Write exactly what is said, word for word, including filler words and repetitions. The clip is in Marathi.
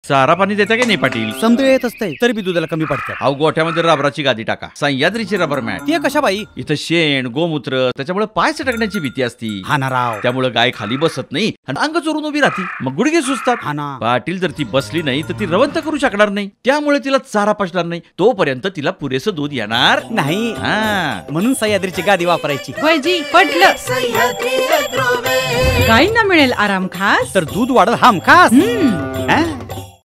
चारा पाणी देता की नाही पाटील? समजा येत असते तरी बी दुधाला कमी पडतं. अहो गोठ्यामध्ये रबराची गादी टाका, सह्याद्रीची रबर मॅट. ते कशा बाई? इथं शेण गोमूत्र त्याच्यामुळे पाय सटकण्याची भीती असती. हा ना राव. त्यामुळे गाय खाली बसत नाही आणि अंग चोरून उभी राहते, मग गुडघे सुचतात. हा ना. पाटील जर ती बसली नाही तर ती रवंत करू शकणार नाही, त्यामुळे तिला चारा पचणार नाही. तोपर्यंत तिला पुरेसं दूध येणार नाही. हा म्हणून सह्याद्रीची गादी वापरायची. वैजी पटलं. गायींना मिळेल आराम खास तर दूध वाढल हमखास. हम्म. हा?